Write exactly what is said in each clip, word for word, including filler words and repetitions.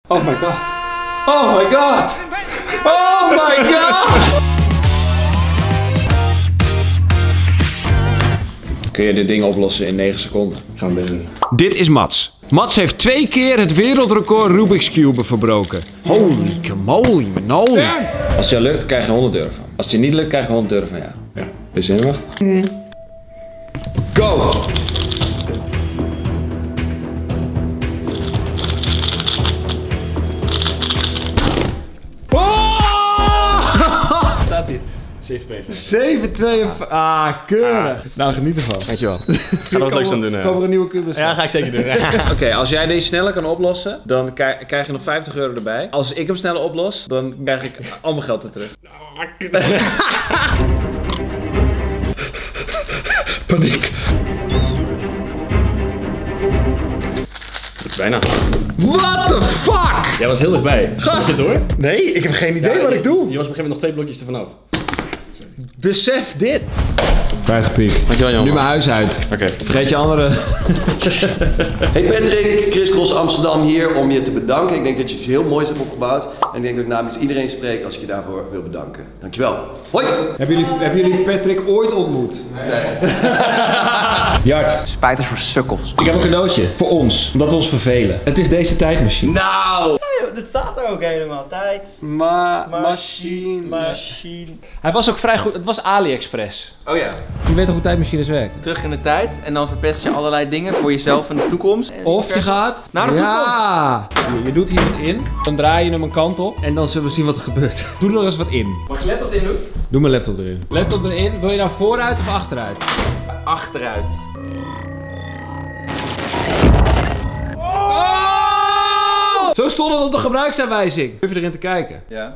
Oh my god. Oh my god. Oh my god. Kun je dit ding oplossen in negen seconden? Gaan we doen. Dit is Mats. Mats heeft twee keer het wereldrecord Rubik's Cube verbroken. Holy moly, manoli. Als het je lukt, krijg je honderd euro van. Als het je niet lukt, krijg je honderd euro van jou. Ja. Ben je zenuwachtig? Mm. Go! Staat hier. zeven twee. zeven twee. Ah, keurig. Ah. Nou, geniet ervan. Dankjewel. Ga er wat leuks aan doen. Komen er een nieuwe kubus? Ja, ga ik zeker doen. Oké, okay, als jij deze sneller kan oplossen, dan krijg je nog vijftig euro erbij. Als ik hem sneller oplos, dan krijg ik al mijn geld er terug. Paniek. Bijna. What the fuck? Jij was heel dichtbij. Gast! Zit door? Nee, ik heb geen idee ja, wat je, ik doe. Je was op een gegeven moment nog twee blokjes ervan af. Besef dit. Bijgepiekt. Dankjewel, Jan. Nu mijn huis uit. Oké. Okay. Vergeet je andere. Hey Patrick, Chris Cross Amsterdam hier om je te bedanken. Ik denk dat je iets heel moois hebt opgebouwd. En ik denk dat ik namens iedereen spreek als ik je daarvoor wil bedanken. Dankjewel. Hoi! Hebben jullie, hebben jullie Patrick ooit ontmoet? Nee. Jart. Spijters voor sukkels. Ik heb een cadeautje voor ons, omdat we ons vervelen. Het is deze tijdmachine. Nou! Dit staat er ook helemaal. Tijd. Ma machine. Machine. Hij was ook vrij goed. Het was AliExpress. Oh ja. Je weet toch hoe tijdmachines werken? Terug in de tijd en dan verpest je allerlei dingen voor jezelf in de toekomst. En of je gaat naar de ja. toekomst. Je doet hier wat in, dan draai je hem een kant op en dan zullen we zien wat er gebeurt. Doe er nog eens wat in. Mag je laptop in doen? Doe mijn laptop erin. Laptop erin. Wil je nou vooruit of achteruit? Achteruit. Zo stond het op de gebruiksaanwijzing. Durf je erin te kijken? Ja.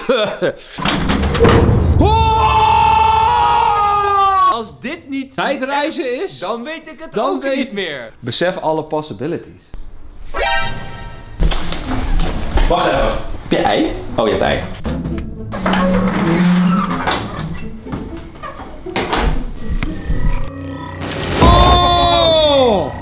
Als dit niet tijdreizen is, dan weet ik het dan ook weet... niet meer. Besef alle possibilities. Wacht even. Heb je ei? Oh, je hebt ei. Oh!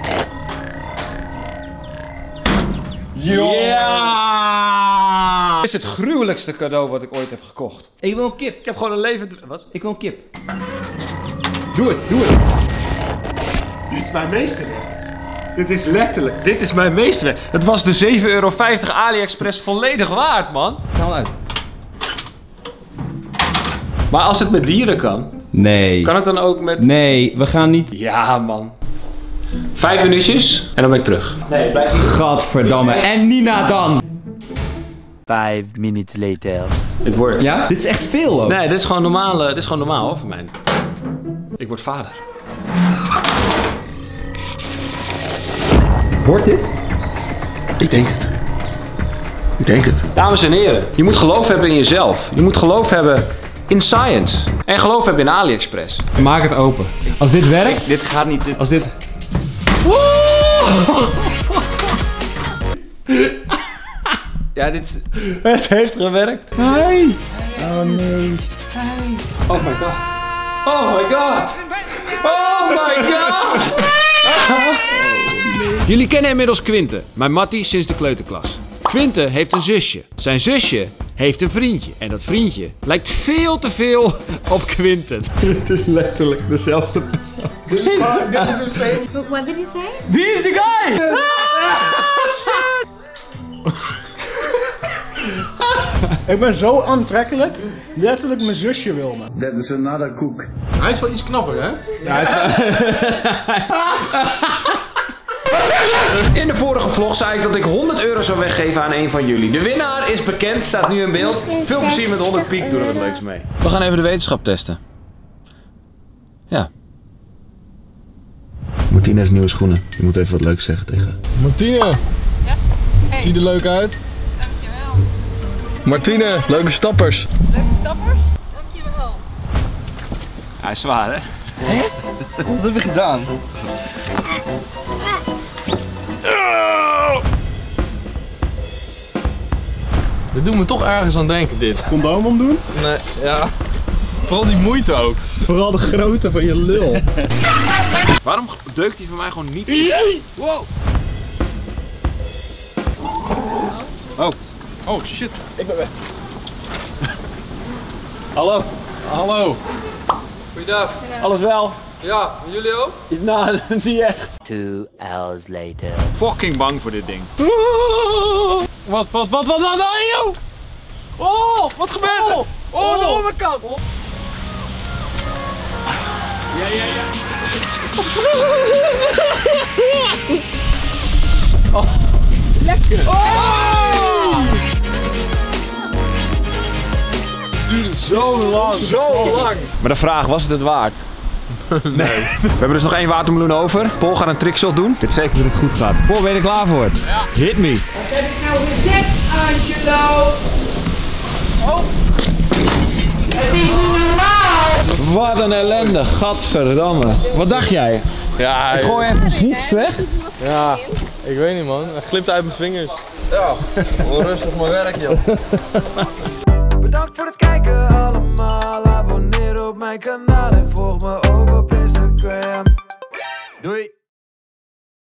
Ja! Dit is het gruwelijkste cadeau wat ik ooit heb gekocht. Ik wil een kip. Ik heb gewoon een levend... Wat? Ik wil een kip. Doe het, doe het. Dit is mijn meesterwerk. Dit is letterlijk, dit is mijn meesterwerk. Het was de zeven euro vijftig AliExpress volledig waard, man. Haal uit. Maar als het met dieren kan... Nee. Kan het dan ook met... Nee, we gaan niet... Ja, man. Vijf minuutjes en dan ben ik terug. Nee, blijf hier. Gadverdamme. En Nina dan. Five minutes later. Het wordt. Ja? Dit is echt veel ook. Nee, dit is gewoon normaal, dit is gewoon normaal hoor, voor mij. Ik word vader. Wordt dit? Ik denk het. Ik denk het. Dames en heren, je moet geloof hebben in jezelf. Je moet geloof hebben in science. En geloof hebben in AliExpress. Maak het open. Als dit werkt... Dit gaat niet... Dit... Als dit... Ja, dit is... Het heeft gewerkt. Hey. Oh nee. Oh my god. Oh my god. Oh my god. Jullie kennen inmiddels Quinten, mijn mattie sinds de kleuterklas. Quinten heeft een zusje. Zijn zusje heeft een vriendje. En dat vriendje lijkt veel te veel op Quinten. Het is letterlijk dezelfde persoon. Dit is de same. But what did he say? Wie is de guy? Ik ben zo aantrekkelijk, letterlijk mijn zusje wil me. Dat is another cook. Hij is wel iets knapper, hè? Ja, in de vorige vlog zei ik dat ik honderd euro zou weggeven aan een van jullie. De winnaar is bekend, staat nu in beeld. Veel plezier met honderd piek, doe er wat leuks mee. We gaan even de wetenschap testen. Ja. Martina's nieuwe schoenen. Je moet even wat leuks zeggen tegen. Martine! Ja? Hey. Zie je er leuk uit? Dankjewel. Martine, leuke stappers. Leuke stappers? Dankjewel. Hij is zwaar, hè? Hè? Wat heb je gedaan? Dit doet me toch ergens aan denken, dit. Condoom omdoen? Nee, ja. Vooral die moeite ook. Vooral de grootte van je lul. Waarom deukt hij van mij gewoon niet? Wow! Oh. Oh shit. Ik ben weg. Hallo. Hallo. Goeiedag. Alles wel? Ja, en jullie ook? Nou, niet echt. Two hours later. Fucking bang voor dit ding. Wat, wat, wat, wat, wat, joh! Oh, wat gebeurt er? Oh, oh de onderkant! Oh. Ja, ja, ja. Oh. Lekker! Oh! Duurde zo lang. Zo lang. Maar de vraag, was het het waard? Nee. We hebben dus nog één watermeloen over. Paul gaat een trickshot doen. Ik weet zeker dat het goed gaat. Paul, ben je er klaar voor? Ja. Hit me. Wat heb ik nou gezegd, Angelo? Oh. Het is niet normaal. Wat een ellende, gadverdamme. Wat dacht jij? Ja, ik gooi even ziek slecht. Ja, ik weet niet man. Hij glipt uit mijn vingers. Ja, rustig maar werk joh. Bedankt voor het kijken allemaal. Abonneer op mijn kanaal en volg me ook op Instagram. Doei!